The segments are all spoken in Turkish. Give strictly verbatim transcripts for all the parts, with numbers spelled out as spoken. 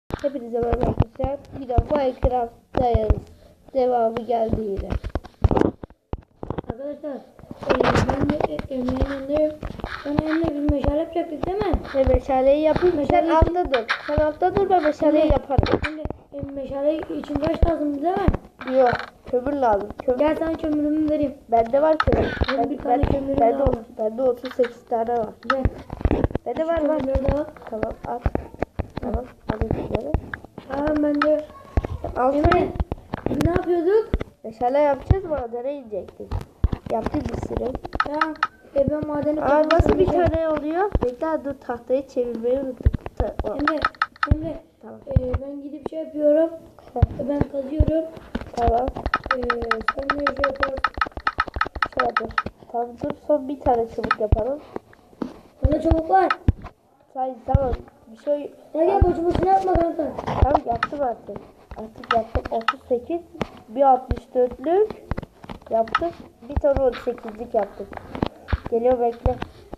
Hepinize merhaba arkadaşlar. Bir de Minecraft'tayız. Devamı geldi yine. Arkadaşlar e, ben de Emre'nin yanındayım. Ben Emre bir meşale yapacaktık değil mi? Ve meşaleyi yapayım. Sen Meşaleyi- altta dur. Sen altta dur, ben meşaleyi Şimdi- yaparım. Şimdi e, meşale için taş lazım değil mi? Yok. Kömür lazım. Kömür. Gel sana kömürümü vereyim. Bende var kömür. Benim Ben, bir tane ben, kömürüm bende, daha var. bende otuz sekiz tane var. Gel. Bende var var. Kömürleri de al. Tamam at. Tamam. Alayım şunları. Tamam ben de. Al şunu. Emre biz ne yapıyorduk? Meşale yapacağız, madene inecektik. Yaptık bir sürü. Tamam. E, ben madeni Aa, nasıl bir kazıyorum. tane oluyor? Bekle dur, tahtayı çevirmeyi unuttuk. Ta- o- Emre, Emre Tamam. e, ben gidip şey yapıyorum. E, ben kazıyorum. Tamam. E, sen de şey yaparsın. Şey yapalım. Tamam dur, son bir tane çubuk yapalım. Bana çabuk var. Say tamam. Bir şey Ya gel boşu boşuna yapma kanka. tamam yaptım artık. Artık yaptım otuz sekiz, bir altmış dörtlük yaptık. Bir tane on sekizlik yaptık. Geliyor bekle.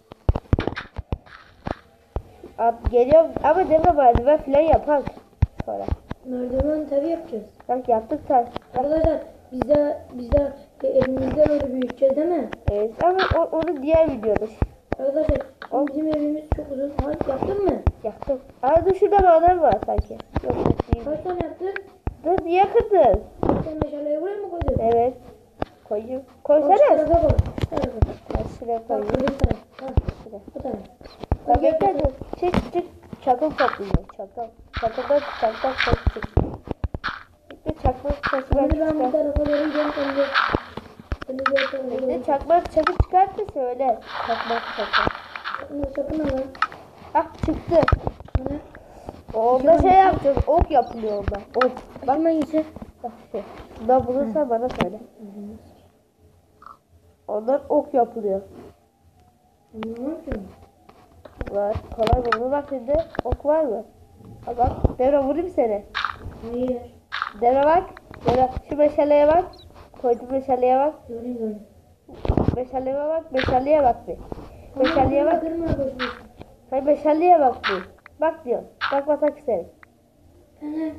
Abi geliyor ama deme, merdiven falan yapak. Sonra. Merdiven tabi yapacağız. Bak yaptık taş. Arkadaşlar biz de biz de e, elimizde böyle büyüteceğiz değil mi? Evet ama o, onu diğer videoda Arkadaşlar şimdi bizim evimiz çok uzun. Ha, yaptın mı? yaptım. Aa dur, şurada maden var sanki. Yok yok değil. Kaç tane yaptın? Dur niye kırdın? Sen meşaleyi buraya mı koydun? Evet. Koyayım. Bak, şu Koysana. tarafa koy. Şu tarafa. Ben şuraya Bak koyayım. bu taraf. Ha, Şuraya. bu taraf. Ya Bak, bekle gel, dur. Çık çık. Çakıl toplayacağım. Çakıl. Çakıldan çakıl taşı çık. Bekle çakmak taşı ben Hadi ben bu çıkar. tarafa doğru gidiyorum. Sen de. Sen de diğer tarafa Bekle doğru. çakmak taşı çıkart da söyle. Çakmak taşı. Sakın sakın ama. Ah çıktı. Hani? Onda şey yapacağız. Ok yapılıyor onda. Ok. Bak ben gitsin. Bak şey. Bundan bulursan bana söyle. Ondan ok yapılıyor. Anlamam ki. Var. Kolay mı? Bunu bak şimdi. Ok var mı? Ha bak. Devre vurayım seni. Hayır. Devre bak. Devre. Şu meşaleye bak. Koydum meşaleye bak. Görün görün. Meşaleye bak. Meşaleye bak bir. Meşaleye bak. Kırma koşmuş. Hayır meşaleye bak bir. Bak diyor. Bak batak seni. Hani?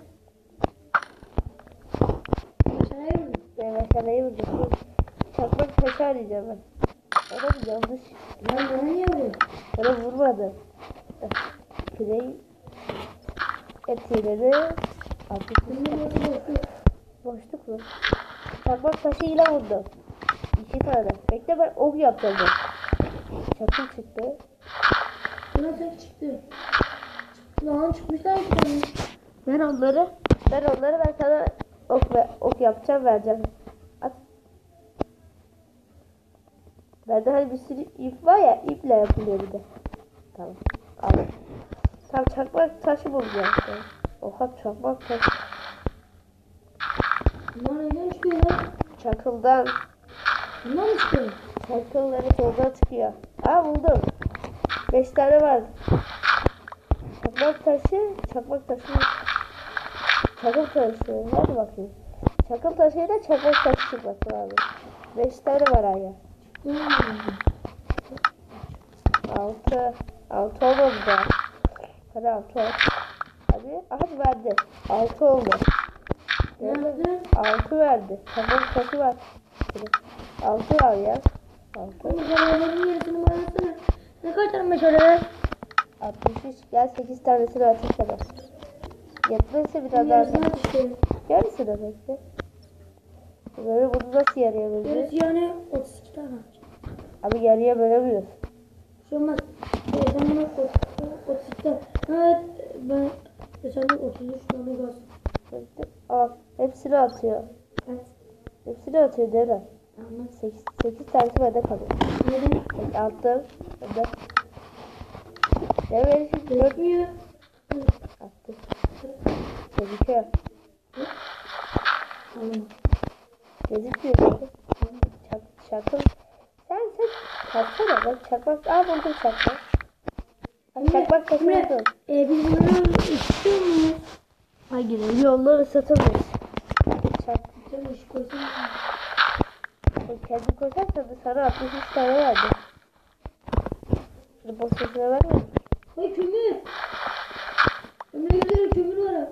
Meşaleyi mi? Ben meşaleyi vuracağım. Çakmak taşı arayacağım ben. Ona mı yanlış? Ben bana niye vuruyor? Ona vurmadı. Pirey etileri artık Şimdi nasıl bakıyor? boşluk mu? Çakmak taşıyla vurdum. İki tane. Bekle ben ok yapacağım ben. Çakıl çıktı. Nasıl çıktı? Lan çıkmışlar iki tane. Ben onları ben onları ben sana ok ve ok yapacağım, vereceğim. At. Bende hani bir sürü ip var ya, iple yapılıyor bir de. Tamam. Al. Tamam çakmak taşı bulacağım. Oha çakmak taşı. Bunlar neden çıkıyor lan? Çakıldan. Bunlar mı çıkıyor? Çakılları soldan çıkıyor. Aa buldum. Beş tane var. Çakmak taşı, çakmak taşı. Çakıl taşı. Hadi bakayım. Çakıl taşıyla çakmak taşı çıkması lazım. Beş tane var aya. Hmm. Altı. Altı olmadı da. Hadi altı ol. Hadi. Hadi verdi. Altı oldu. Nerede? Altı verdi. Çakmak taşı var. Altı var ya. Altı. Bu meşalelerin yarısını bana atsana. Ne kadar tane meşaleler? altmış üç. Gel sekiz tanesini atayım sana. Yetmezse biraz daha Yarısını at. at işte. Yarısını bekle. Böyle bunu nasıl yarıya böleceğiz? Yarısı yani otuz iki tane. Abi yarıya bölemiyoruz. Bir şey olmaz. Ee, sen bana otuz iki tane. Evet ben sen de otuz üç tane görsün. Bekle. Al. Hepsini atıyor. Evet. Hepsini atıyor Devran. Tamam. sekiz, sekiz tanesi bende kalıyor. Neden? Bak attım. Bende. Devran şimdi dört Gözükmüyor. attım. Gözüküyor. Tamam. Gözüküyor. Çak, çakıl. Sen sen çaksana. Bak çakmak. Aa buldum çakmak. Bak çakmak taşı Emre, buldum. e, biz bunları istiyor muyuz? Hayır. Yolları satılmış. Çak. Sen ışık koysana. Sen kendi koyarsan da sana altmış üç tane verdi. Şunu boşuna verme. Hayır kömür. Ömre göre kömür var.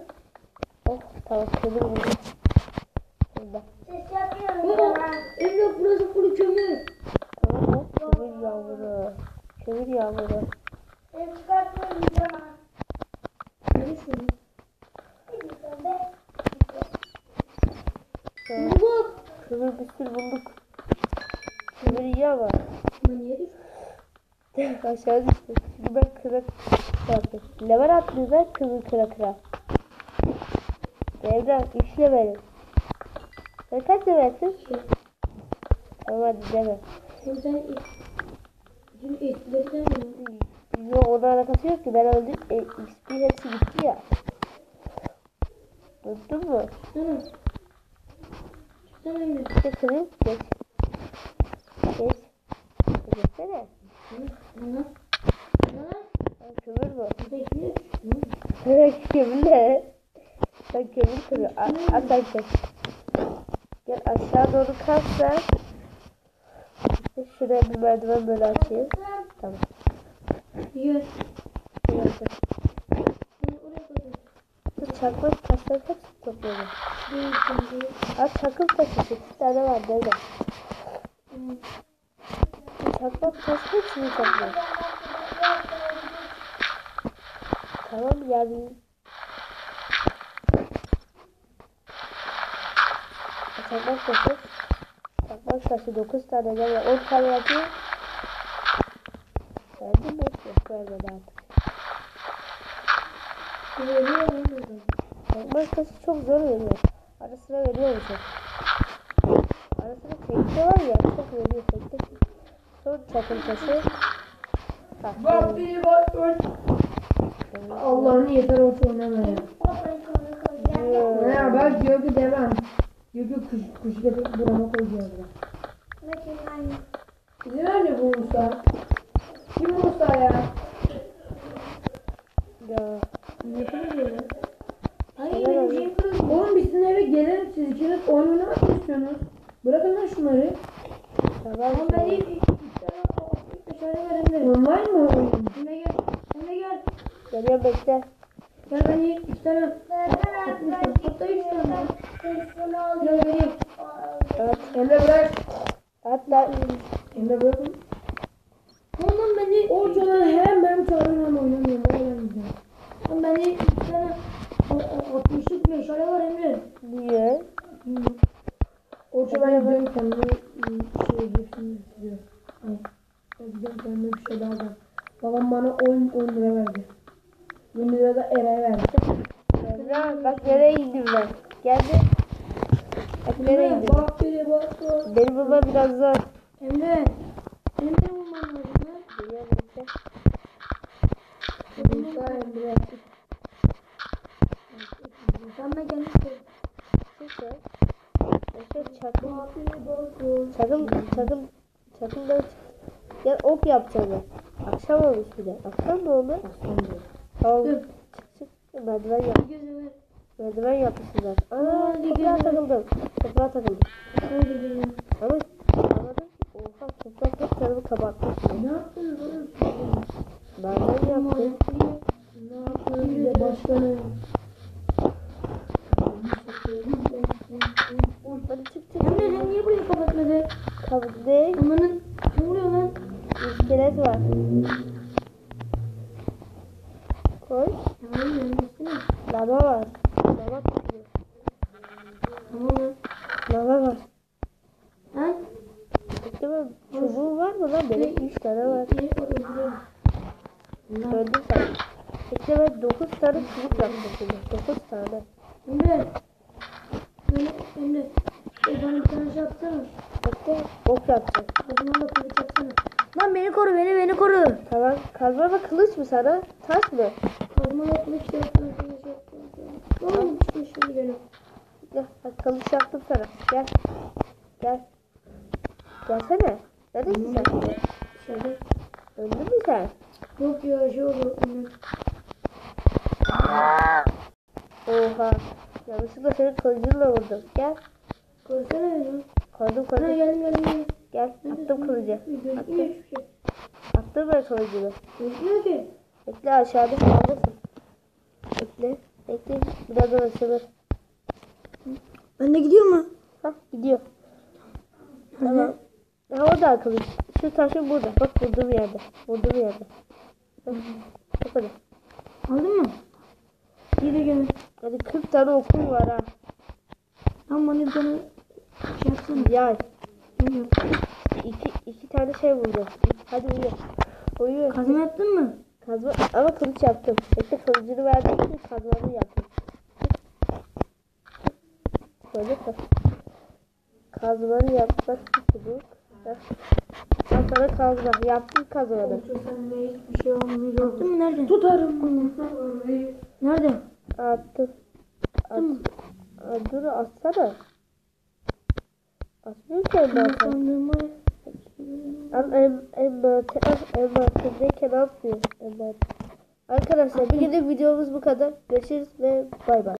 Tamam kömür buldum. Şurada. Ses yapıyorum Aa, sana. Emre burası full kömür. Tamam mı? Kömür yağmuru. Kömür yağmuru. Ses çıkartıyorum sana. Neresi lan? Ne diyorsun be? Tamam. Bak. Kömür bir sürü bulduk. Kömür iyi ama. Ben niye düştüm? Aşağı düştüm. Şimdi ben kıra kıra yaptım. Level atlıyor ben kömür kıra kıra. Devran üç levelim. Sen kaç levelsin? Tamam hadi deme. Oğlum sen ilk... Bütün eskileri sen mi? Yok ona alakası yok ki ben öldüm. E, X P hepsi gitti ya. Duydun mu? Tamam. Çıksana Emre. İşte kırayım geç. Geç. Geçsene. Tamam. Tamam. Ben kömür bu. Burada ikili düştüm. Evet kömür ne? Ben kömür kırıyorum. A- At sen geç. Gel aşağı doğru kalk sen. İşte şuraya bir merdiven böyle açayım. Tamam. Yürü. Şurası. Ben oraya koydum. Bu çakmak taşları hepsini topluyorum. Değil, değil. Az çakıl taşı sekiz tane var nerede? Hmm. Bu çakmak taşı hepsini topluyorum. Tamam yani. Çakmak taşı. Çakmak taşı dokuz tane gel on tane yapıyor. Verdin mi? Yok vermedi artık. Veriyor lan oradan. Çakmak taşı çok zor veriyor. Ara sıra veriyor mu çok? Ara sıra tekte var ya çok veriyor tekte. Sonra çakıl taşı. Ha, Bak biri bak bak. Allah'ın yeter olsun oynama ya. Ya bak diyor ki demem. Diyor ki kuş, kuş yapıp burama koyacağız ya. Bizim anne bu Musa. Kim Musa ya? Ya. Ne yapıyor ya? Ay, Ay benim şeyim kırıldı. Oğlum biz sizin eve gelelim siz ikiniz oyun oynamak mı istiyorsunuz? Bırakın lan şunları. Tamam. Oğlum ben iyi bir dışarı verin. Online mı oyun? Emre gel. Emre gel. Geliyorum bekle. Gel ben iyi iki tane. Hatta üç tane. Gel vereyim. Evet. Emre bırak. Hatta Emre bırakın. Oğlum beni ortadan hem ben çağırıyorum hem oynamıyorum. Böyle oynayacağım. Oğlum bende iki tane altmışlık meşale var Emre. niye? Orta ben gidiyorum kendime şey hepsini istiyor. Ay. Ben gidiyorum kendime bir şey daha alacağım. Babam bana on lira verdi. yirmi lira da Eray'a verdi. Emrah bak nereye indim ben. Geldi. Bak nereye Emre indim. bak biri bak bak. Benim bulmam biraz zor. Emre. Benim de bulmam lazım lan. Geliyorum bekle. Musa Emre. Sen de gelmiş ol. Süper. Bekle çakıl. Bak biri bak bak. Çakıl. Çakıl. Çakıldan çık. Gel ok yapacağım ben. Akşam olmuş bir de. Akşam mı oldu? Tamam. Dur. Çık çık. Merdiven yap. Gözü ver. Merdiven yapmışsın zaten. Aa Hadi toprağa gel. takıldım. Toprağa takıldım. Hadi gidelim. Ama anladım ki oha toprak hep tarafı kabartmış. Ne yaptınız oğlum? Merdiven yaptım. Ne yaptınız bir de başkanım? Hadi çık çık. Emre sen niye burayı kapatmadın? Kabuk değil. Amanın ne oluyor lan? İskelet var. Koy. Tamam önümüzde. Lava var. Lava tutuyor. Tamam lan. Lava var. Lan. Bekle mi? Çubuğun var mı lan? Benim üç tane var. Yeri öldürüyorum. Lan. Öldüm sen. Bekle ben dokuz tane çubuk yaptım şimdi. Dokuz tane. Emre. Emre. Emre. E bana bir tane şey yapsana. Bekle ok yapacağım. O zaman da kılıç yapsana. Lan beni koru beni beni koru. Tamam. Kazma ve kılıç mı sana? Taş mı? Kazma ve kılıç yapsana. Kılıç yapsana. Ne oldu çıkın şimdi benim. Gel. Bak kılıç yaptım sana. Gel. Gel. Gelsene. Neredesin sen? Dışarıda. Öldün mü sen? Yok ya şey oldu. Emre. Oha. Yanlışlıkla senin kılıcınla vurdum. Gel. Korusana beni. Koydum Ana koydum. geldim geldim geldim. Gel. Attım kılıcı. Gözükmüyor Attım. hiçbir şey. Attım ben kılıcını. Gözükmüyor ki. Bekle aşağıda kaldısın. Bekle. Bekle. Birazdan açılır. Ben de gidiyor mu? Hah gidiyor. Tamam. Ha o da kılıç. Şu taşı burada. Bak vurduğum yerde. Vurduğum yerde. Hah, o kadar. Aldın mı? İyi de gel. Hadi kırk tane okum var ha. Tamam bana bir tane şey yapsana. Yay. Ne diyor? İki, iki tane şey buldum. Hadi uyu. Uyu. Kazma yaptın mı? Kazma ama kılıç yaptım. İşte kılıcını verdiğim için kazmamı yaptım. Böyle kaz. Kazmanı yapmak istedik. Ben sana kazma. Yaptım kazmanı. Sen ne hiçbir şey olmuyor. Yaptın mı? Nerede? Tutarım bunu. Nerede? Attım. At. Aa, dur atsana. Atmıyor ki en başta. Sandığımı. Ama en, en başta, en baştayken atmıyor. En başta. Arkadaşlar bugünlük videomuz bu kadar. Görüşürüz ve bay bay.